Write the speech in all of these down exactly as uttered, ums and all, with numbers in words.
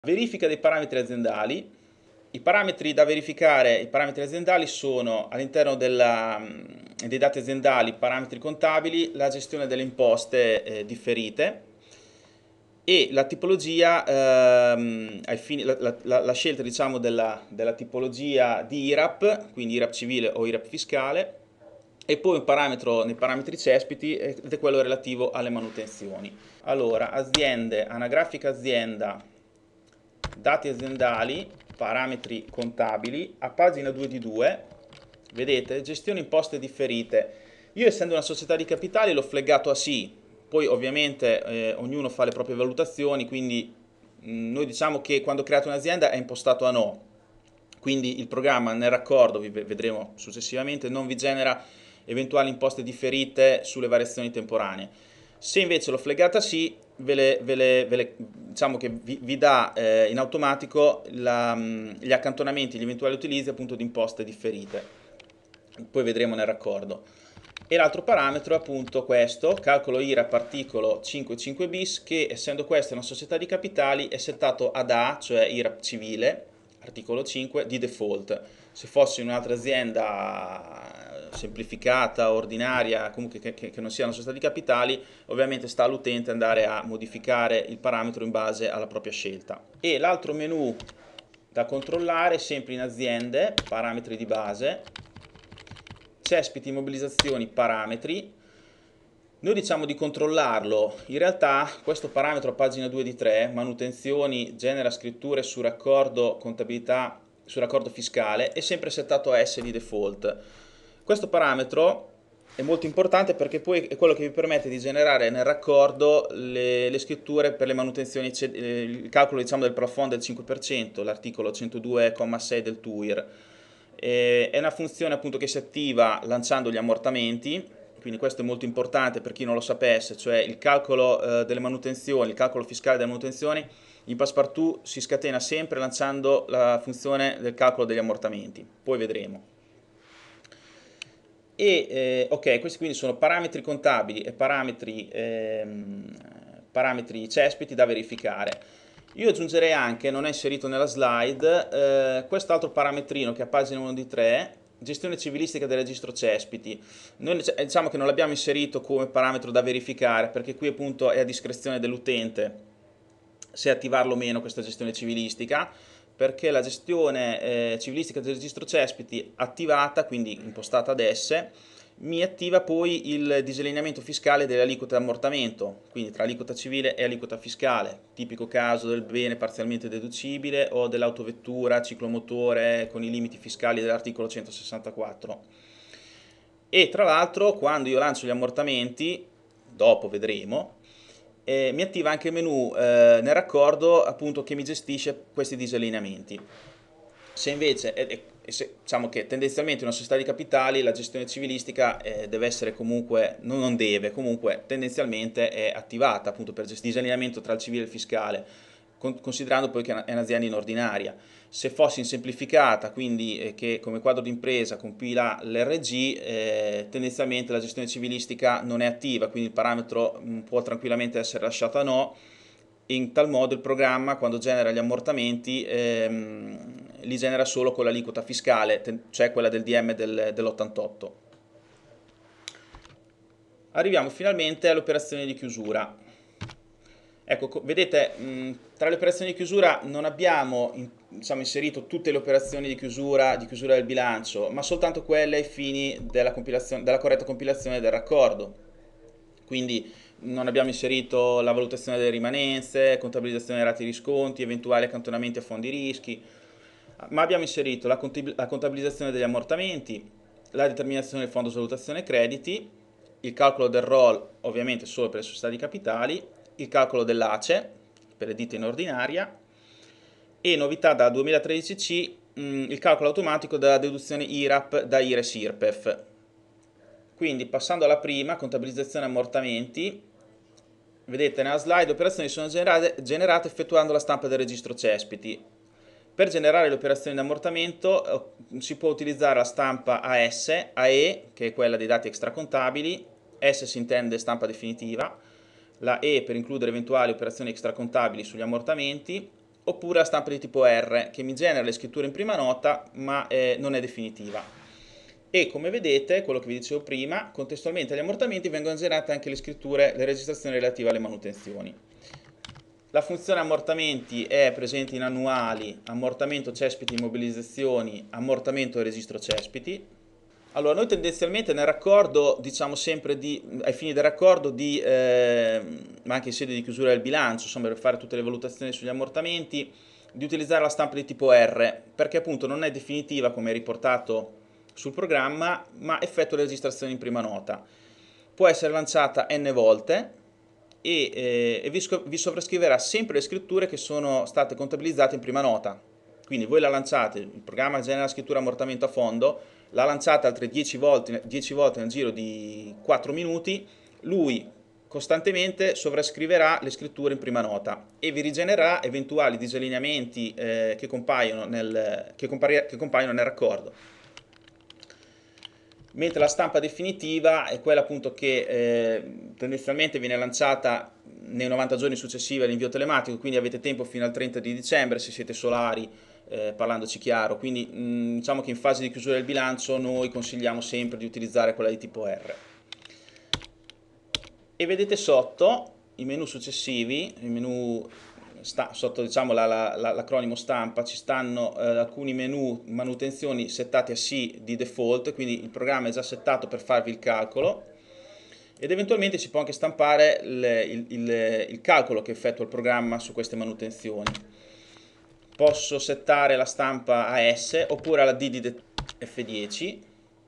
Verifica dei parametri aziendali. I parametri da verificare, i parametri aziendali sono all'interno dei dati aziendali, parametri contabili, la gestione delle imposte eh, differite e la tipologia, ehm, ai fini, la, la, la scelta diciamo, della, della tipologia di I R A P, quindi I R A P civile o I R A P fiscale, e poi un parametro nei parametri cespiti ed è quello relativo alle manutenzioni. Allora, aziende, anagrafica azienda, dati aziendali, parametri contabili, a pagina due di due, vedete, gestione imposte differite. Io essendo una società di capitali l'ho flaggato a sì, poi ovviamente eh, ognuno fa le proprie valutazioni, quindi mh, noi diciamo che quando create un'azienda è impostato a no, quindi il programma nel raccordo, vi vedremo successivamente, non vi genera eventuali imposte differite sulle variazioni temporanee. Se invece l'ho flaggata sì, ve le, ve le, ve le, diciamo che vi, vi dà eh, in automatico la, gli accantonamenti, gli eventuali utilizzi appunto di imposte differite. Poi vedremo nel raccordo. E l'altro parametro è appunto questo, calcolo I R A P articolo cinque punto cinque bis, che essendo questa una società di capitali è settato ad A, cioè I R A P civile, articolo cinque, di default. Se fossi in un'altra azienda semplificata, ordinaria, comunque che, che, che non sia una società di capitali, ovviamente sta all'utente andare a modificare il parametro in base alla propria scelta. E l'altro menu da controllare, sempre in aziende, parametri di base, cespiti, immobilizzazioni, parametri. Noi diciamo di controllarlo, in realtà questo parametro a pagina due di tre, manutenzioni, genera scritture su raccordo contabilità, su raccordo fiscale, è sempre settato a S di default. Questo parametro è molto importante perché poi è quello che vi permette di generare nel raccordo le, le scritture per le manutenzioni, il calcolo diciamo del plafond del cinque per cento, l'articolo centodue comma sei del T U I R. È una funzione appunto che si attiva lanciando gli ammortamenti, quindi questo è molto importante per chi non lo sapesse, cioè il calcolo eh, delle manutenzioni, il calcolo fiscale delle manutenzioni in Passepartout si scatena sempre lanciando la funzione del calcolo degli ammortamenti, poi vedremo. E eh, ok, questi quindi sono parametri contabili e parametri, ehm, parametri cespiti da verificare. Io aggiungerei anche, non è inserito nella slide, eh, quest'altro parametrino che è a pagina uno di tre, gestione civilistica del registro cespiti. Noi diciamo che non l'abbiamo inserito come parametro da verificare perché qui appunto è a discrezione dell'utente se attivarlo o meno questa gestione civilistica, perché la gestione eh, civilistica del registro cespiti attivata, quindi impostata ad esse, mi attiva poi il disallineamento fiscale delle aliquote di ammortamento, quindi tra aliquota civile e aliquota fiscale, tipico caso del bene parzialmente deducibile o dell'autovettura ciclomotore con i limiti fiscali dell'articolo centosessantaquattro. E tra l'altro quando io lancio gli ammortamenti, dopo vedremo, eh, mi attiva anche il menu eh, nel raccordo appunto che mi gestisce questi disallineamenti. Se invece, eh, eh, se, diciamo che tendenzialmente in una società di capitali la gestione civilistica eh, deve essere comunque, non, non deve, comunque tendenzialmente è attivata appunto per gestire il disallineamento tra il civile e il fiscale, con, considerando poi che è un'azienda in ordinaria. Se fossi in semplificata, quindi eh, che come quadro d'impresa compila l'R G, eh, tendenzialmente la gestione civilistica non è attiva, quindi il parametro mh, può tranquillamente essere lasciato a no. In tal modo il programma, quando genera gli ammortamenti, ehm, li genera solo con l'aliquota fiscale, cioè quella del D M del, dell'ottantotto. Arriviamo finalmente alle operazioni di chiusura. Ecco, vedete, mh, tra le operazioni di chiusura non abbiamo in, diciamo, inserito tutte le operazioni di chiusura, di chiusura del bilancio, ma soltanto quelle ai fini della, della corretta compilazione del raccordo. Quindi non abbiamo inserito la valutazione delle rimanenze, contabilizzazione dei rati risconti, eventuali accantonamenti a fondi rischi, ma abbiamo inserito la contabilizzazione degli ammortamenti, la determinazione del fondo valutazione crediti, il calcolo del R O L ovviamente solo per le società di capitali, il calcolo dell'A C E per le ditte in ordinaria e novità da duemilatredici C il calcolo automatico della deduzione I R A P da I R E S I R P E F. Quindi passando alla prima, contabilizzazione ammortamenti, vedete nella slide le operazioni sono generate, generate effettuando la stampa del registro cespiti. Per generare le operazioni di ammortamento si può utilizzare la stampa A S, A E, che è quella dei dati extracontabili, S si intende stampa definitiva, la E per includere eventuali operazioni extracontabili sugli ammortamenti, oppure la stampa di tipo R, che mi genera le scritture in prima nota, ma eh, non è definitiva. E come vedete, quello che vi dicevo prima, contestualmente agli ammortamenti vengono generate anche le scritture, le registrazioni relative alle manutenzioni. La funzione ammortamenti è presente in annuali, ammortamento cespiti immobilizzazioni, ammortamento e registro cespiti. Allora, noi tendenzialmente nel raccordo diciamo sempre di, ai fini del raccordo, di, eh, ma anche in sede di chiusura del bilancio, insomma per fare tutte le valutazioni sugli ammortamenti, di utilizzare la stampa di tipo R, perché appunto non è definitiva come è riportato sul programma, ma effettua le registrazioni in prima nota. Può essere lanciata n volte e, eh, e vi, vi sovrascriverà sempre le scritture che sono state contabilizzate in prima nota. Quindi voi la lanciate, il programma genera la scrittura ammortamento a fondo, la lanciate altre dieci volte, dieci volte nel giro di quattro minuti, lui costantemente sovrascriverà le scritture in prima nota e vi rigenererà eventuali disallineamenti eh, che, compaiono nel, che, che compaiono nel raccordo. Mentre la stampa definitiva è quella appunto che eh, tendenzialmente viene lanciata nei novanta giorni successivi all'invio telematico, quindi avete tempo fino al trenta di dicembre se siete solari, eh, parlandoci chiaro, quindi mh, diciamo che in fase di chiusura del bilancio noi consigliamo sempre di utilizzare quella di tipo R. E vedete sotto i menu successivi, i menu sta, sotto diciamo l'acronimo stampa, ci stanno eh, alcuni menu manutenzioni settati a sì di default, quindi il programma è già settato per farvi il calcolo, ed eventualmente si può anche stampare il, il, il, il calcolo che effettua il programma su queste manutenzioni. Posso settare la stampa a S oppure alla D di F dieci.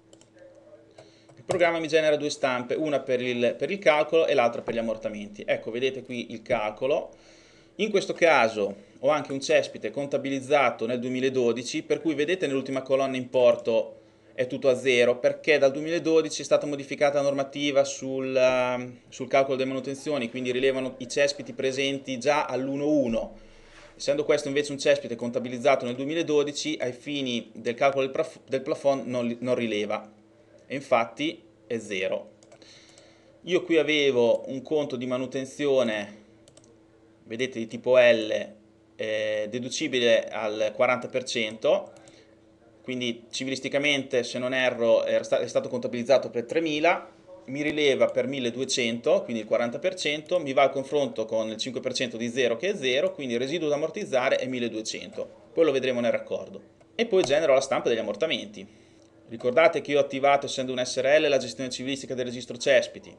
Il programma mi genera due stampe, una per il, per il calcolo e l'altra per gli ammortamenti. Ecco, vedete qui il calcolo. In questo caso ho anche un cespite contabilizzato nel duemiladodici, per cui vedete nell'ultima colonna importo è tutto a zero, perché dal duemiladodici è stata modificata la normativa sul, uh, sul calcolo delle manutenzioni, quindi rilevano i cespiti presenti già all'uno uno. Essendo questo invece un cespite contabilizzato nel duemiladodici, ai fini del calcolo del, del plafond non, non rileva, e infatti è zero. Io qui avevo un conto di manutenzione, vedete, di tipo L, eh, deducibile al quaranta per cento, quindi civilisticamente, se non erro, è stato contabilizzato per tremila, mi rileva per milleduecento, quindi il quaranta per cento, mi va al confronto con il cinque per cento di zero che è zero, quindi il residuo da ammortizzare è milleduecento, poi lo vedremo nel raccordo. E poi genero la stampa degli ammortamenti. Ricordate che io ho attivato, essendo un S R L, la gestione civilistica del registro cespiti,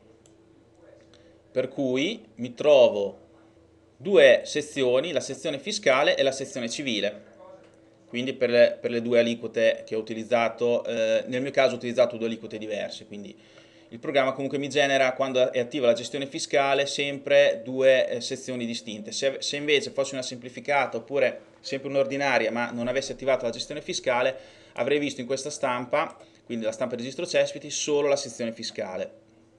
per cui mi trovo due sezioni, la sezione fiscale e la sezione civile, quindi per le, per le due aliquote che ho utilizzato, eh, nel mio caso ho utilizzato due aliquote diverse, quindi il programma comunque mi genera, quando è attiva la gestione fiscale, sempre due eh, sezioni distinte. Se, se invece fosse una semplificata oppure sempre un'ordinaria ma non avessi attivato la gestione fiscale, avrei visto in questa stampa, quindi la stampa registro cespiti, solo la sezione fiscale.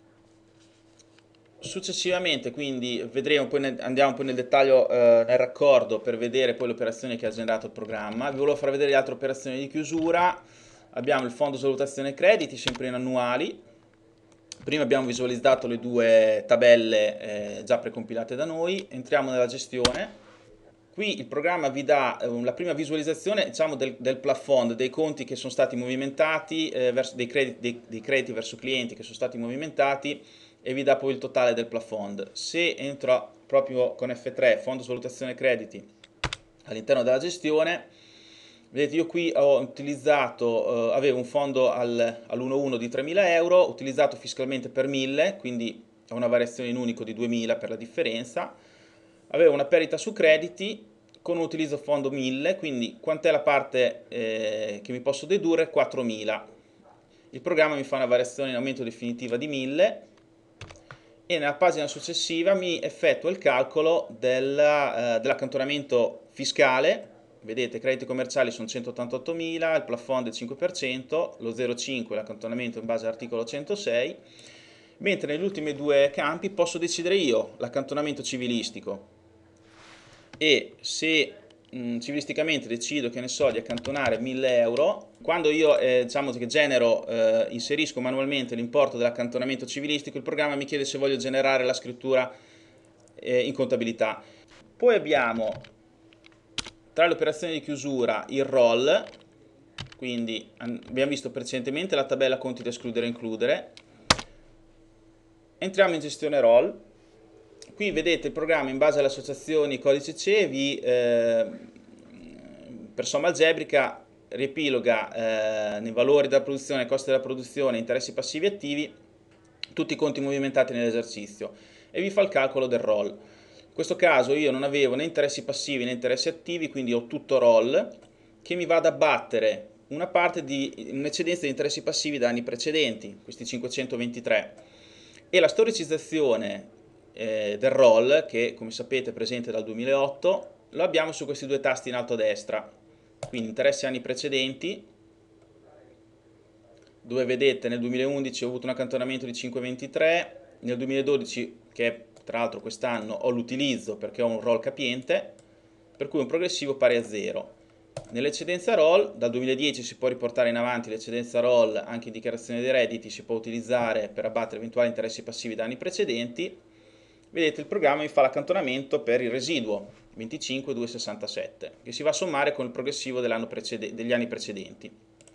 Successivamente quindi vedremo, poi ne, andiamo poi nel dettaglio eh, nel raccordo per vedere poi le operazioni che ha generato il programma. Vi volevo far vedere le altre operazioni di chiusura. Abbiamo il fondo valutazione crediti, sempre in annuali. Prima abbiamo visualizzato le due tabelle eh, già precompilate da noi. Entriamo nella gestione. Qui il programma vi dà eh, la prima visualizzazione, diciamo, del, del plafond, dei conti che sono stati movimentati, eh, verso, dei, crediti, dei, dei crediti verso clienti che sono stati movimentati, e vi dà poi il totale del plafond. Se entro proprio con F tre, fondo svalutazione crediti, all'interno della gestione, vedete io qui ho utilizzato, eh, avevo un fondo al, all'uno uno di tremila euro, utilizzato fiscalmente per mille, quindi ho una variazione in unico di duemila per la differenza. Avevo una perdita su crediti con un utilizzo fondo mille, quindi quant'è la parte eh, che mi posso dedurre? quattromila. Il programma mi fa una variazione in aumento definitiva di mille e nella pagina successiva mi effettua il calcolo della, eh, dell'accantonamento fiscale. Vedete, crediti commerciali sono centottantottomila, il plafond è il cinque per cento, lo zero virgola cinque l'accantonamento in base all'articolo centosei, mentre negli ultimi due campi posso decidere io l'accantonamento civilistico, e se mh, civilisticamente decido, che ne so, di accantonare mille euro, quando io eh, diciamo che genero, eh, inserisco manualmente l'importo dell'accantonamento civilistico, il programma mi chiede se voglio generare la scrittura eh, in contabilità. Poi abbiamo tra le operazioni di chiusura il roll, quindi abbiamo visto precedentemente la tabella conti da escludere e includere. Entriamo in gestione roll. Qui vedete il programma in base alle associazioni codice C E vi, eh, per somma algebrica, riepiloga eh, nei valori della produzione, costi della produzione, interessi passivi attivi, tutti i conti movimentati nell'esercizio e vi fa il calcolo del roll. In questo caso io non avevo né interessi passivi né interessi attivi, quindi ho tutto roll che mi va ad abbattere una parte di un'eccedenza di interessi passivi da anni precedenti, questi cinquecentoventitré, e la storicizzazione eh, del roll, che come sapete è presente dal duemilaotto, lo abbiamo su questi due tasti in alto a destra, quindi interessi anni precedenti, dove vedete nel duemilaundici ho avuto un accantonamento di cinquecentoventitré, nel duemiladodici, che è tra l'altro quest'anno, ho l'utilizzo perché ho un roll capiente, per cui un progressivo pari a zero. Nell'eccedenza roll, dal duemiladieci si può riportare in avanti l'eccedenza roll anche in dichiarazione dei redditi, si può utilizzare per abbattere eventuali interessi passivi da anni precedenti. Vedete il programma mi fa l'accantonamento per il residuo venticinque mila duecentosessantasette, che si va a sommare con il progressivo degli anni precedenti.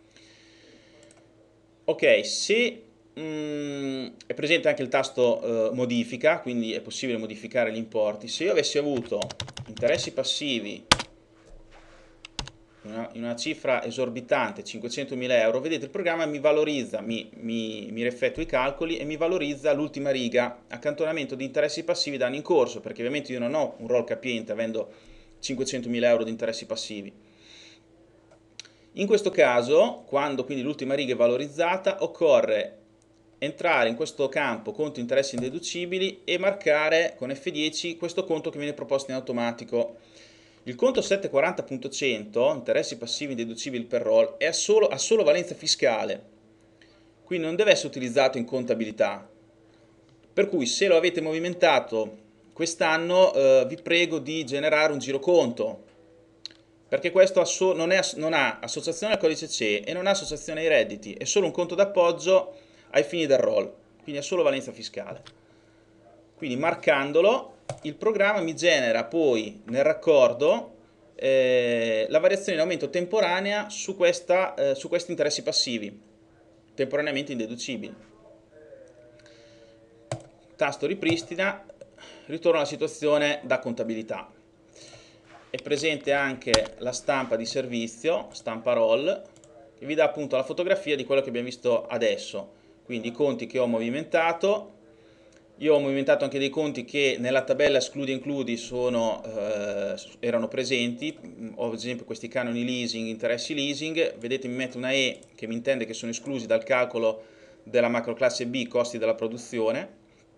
Ok, se mm, è presente anche il tasto eh, modifica, quindi è possibile modificare gli importi. Se io avessi avuto interessi passivi in una, in una cifra esorbitante, cinquecentomila euro, vedete il programma mi valorizza, mi, mi, mi rieffettua i calcoli e mi valorizza l'ultima riga, accantonamento di interessi passivi da anno in corso, perché ovviamente io non ho un roll capiente avendo cinquecentomila euro di interessi passivi. In questo caso, quando quindi l'ultima riga è valorizzata, occorre entrare in questo campo conto interessi indeducibili e marcare con F dieci questo conto che viene proposto in automatico. Il conto settecentoquaranta punto cento, interessi passivi indeducibili per roll, è solo, ha solo valenza fiscale, quindi non deve essere utilizzato in contabilità. Per cui se lo avete movimentato quest'anno eh, vi prego di generare un giroconto, perché questo non, è, non ha associazione al codice C E e non ha associazione ai redditi, è solo un conto d'appoggio ai fini del roll, quindi ha solo valenza fiscale. Quindi marcandolo, il programma mi genera poi nel raccordo eh, la variazione in aumento temporanea su, questa, eh, su questi interessi passivi, temporaneamente indeducibili. Tasto ripristina, ritorna alla situazione da contabilità. È presente anche la stampa di servizio, stampa roll, che vi dà appunto la fotografia di quello che abbiamo visto adesso, quindi i conti che ho movimentato. Io ho movimentato anche dei conti che nella tabella escludi e includi sono, eh, erano presenti, ho ad esempio questi canoni leasing, interessi leasing, vedete mi metto una E che mi intende che sono esclusi dal calcolo della macroclasse B, costi della produzione,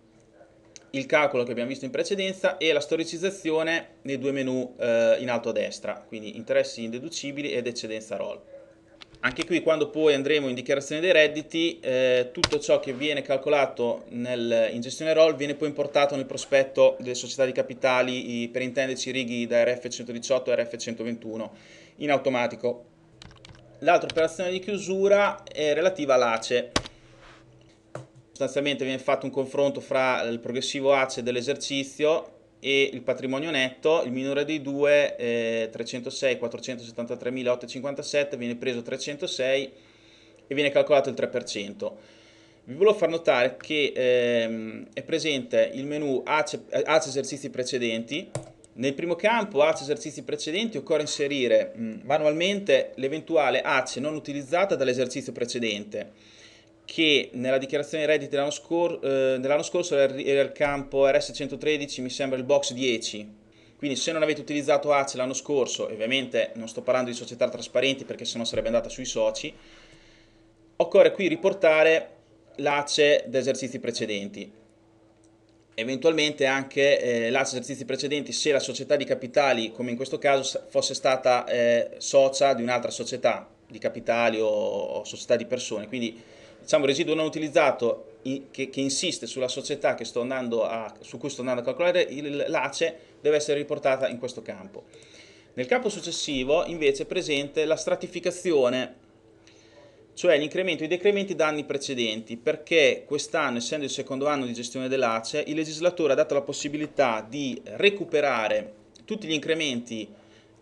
il calcolo che abbiamo visto in precedenza e la storicizzazione nei due menu eh, in alto a destra, quindi interessi indeducibili ed eccedenza roll. Anche qui quando poi andremo in dichiarazione dei redditi, eh, tutto ciò che viene calcolato nel, in gestione roll viene poi importato nel prospetto delle società di capitali, i, per intenderci righi da R F centodiciotto a R F centoventuno, in automatico. L'altra operazione di chiusura è relativa all'A C E. Sostanzialmente viene fatto un confronto fra il progressivo A C E dell'esercizio e il patrimonio netto, il minore dei due, eh, trecentosei quattrocentosettantatremilaottocentocinquantasette, viene preso trecentosei e viene calcolato il tre per cento. Vi volevo far notare che ehm, è presente il menu A C E, A C E esercizi precedenti. Nel primo campo A C E esercizi precedenti occorre inserire mh, manualmente l'eventuale A C E non utilizzata dall'esercizio precedente, che nella dichiarazione dei redditi dell'anno scor eh, dell scorso era il campo R S centotredici, mi sembra il box dieci. Quindi se non avete utilizzato A C E l'anno scorso, ovviamente non sto parlando di società trasparenti perché sennò sarebbe andata sui soci, occorre qui riportare l'A C E da esercizi precedenti. Eventualmente anche eh, l'A C E esercizi precedenti se la società di capitali, come in questo caso, fosse stata eh, socia di un'altra società di capitali o, o società di persone. Quindi diciamo residuo non utilizzato in, che, che insiste sulla società che sto andando a, su cui sto andando a calcolare l'A C E deve essere riportata in questo campo. Nel campo successivo invece è presente la stratificazione, cioè l'incremento e i decrementi da anni precedenti, perché quest'anno, essendo il secondo anno di gestione dell'A C E, il legislatore ha dato la possibilità di recuperare tutti gli incrementi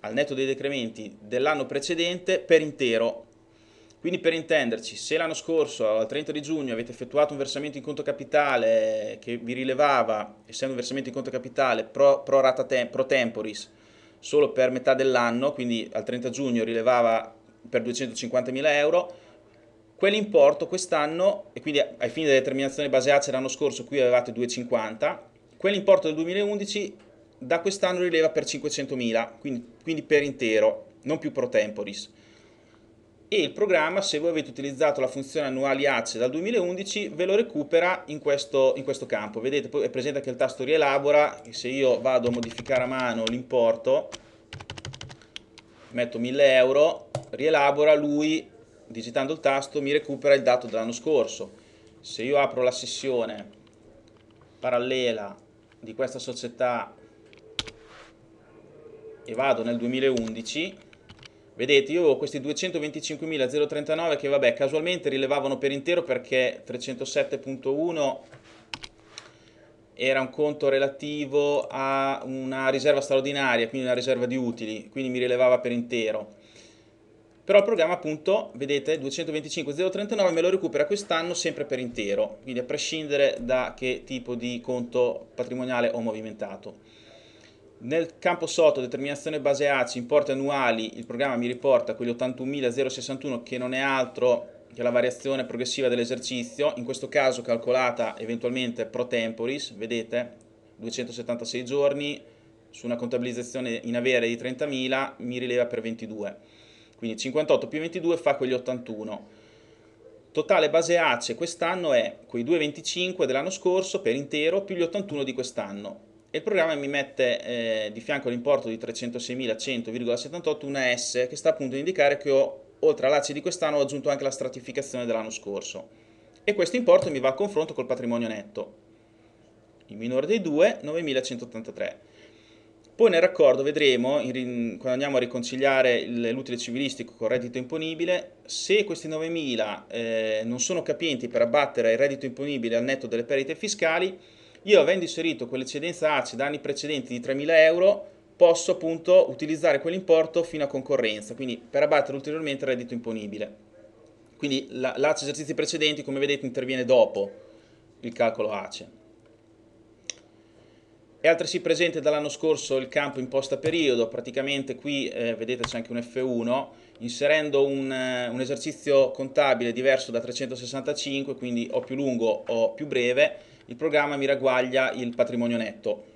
al netto dei decrementi dell'anno precedente per intero. Quindi per intenderci, se l'anno scorso al trenta di giugno avete effettuato un versamento in conto capitale che vi rilevava, essendo un versamento in conto capitale pro, pro rata tem, pro temporis, solo per metà dell'anno, quindi al trenta giugno rilevava per duecentocinquantamila euro, quell'importo quest'anno, e quindi ai fini della determinazione base A C E l'anno scorso qui avevate duecentocinquanta, quell'importo del duemilaundici da quest'anno rileva per cinquecentomila, quindi, quindi per intero, non più pro temporis. E il programma, se voi avete utilizzato la funzione annuali A C E dal duemilaundici, ve lo recupera in questo, in questo campo. Vedete, poi è presente anche il tasto rielabora, e se io vado a modificare a mano l'importo, metto mille euro, rielabora, lui, digitando il tasto, mi recupera il dato dell'anno scorso. Se io apro la sessione parallela di questa società e vado nel duemilaundici, vedete, io ho questi duecentoventicinquemilazirotrentanove che vabbè casualmente rilevavano per intero perché trecentosette punto uno era un conto relativo a una riserva straordinaria, quindi una riserva di utili, quindi mi rilevava per intero. Però il programma appunto, vedete, duecentoventicinquemilazirotrentanove me lo recupera quest'anno sempre per intero, quindi a prescindere da che tipo di conto patrimoniale ho movimentato. Nel campo sotto, determinazione base A C E, importi annuali, il programma mi riporta quegli ottantunomilazirosessantuno che non è altro che la variazione progressiva dell'esercizio, in questo caso calcolata eventualmente pro temporis, vedete, duecentosettantasei giorni, su una contabilizzazione in avere di trentamila mi rileva per ventidue, quindi cinquantotto più ventidue fa quegli ottantuno. Totale base A C E quest'anno è quei duecentoventicinque dell'anno scorso per intero più gli ottantuno di quest'anno. E il programma mi mette eh, di fianco all'importo di trecentoseimilacento virgola settantotto una S che sta appunto a indicare che ho, oltre all'A C E di quest'anno, ho aggiunto anche la stratificazione dell'anno scorso. E questo importo mi va a confronto col patrimonio netto. Il minore dei due, novemilacentottantatré. Poi nel raccordo vedremo, in, quando andiamo a riconciliare l'utile civilistico con il reddito imponibile, se questi novemila eh, non sono capienti per abbattere il reddito imponibile al netto delle perdite fiscali, io avendo inserito quell'eccedenza A C E da anni precedenti di tremila euro, posso appunto utilizzare quell'importo fino a concorrenza, quindi per abbattere ulteriormente il reddito imponibile. Quindi l'A C E esercizi precedenti, come vedete, interviene dopo il calcolo A C E. È altresì presente dall'anno scorso il campo imposta periodo, praticamente qui eh, vedete c'è anche un F uno, inserendo un, eh, un esercizio contabile diverso da trecentosessantacinque, quindi o più lungo o più breve, il programma mi ragguaglia il patrimonio netto.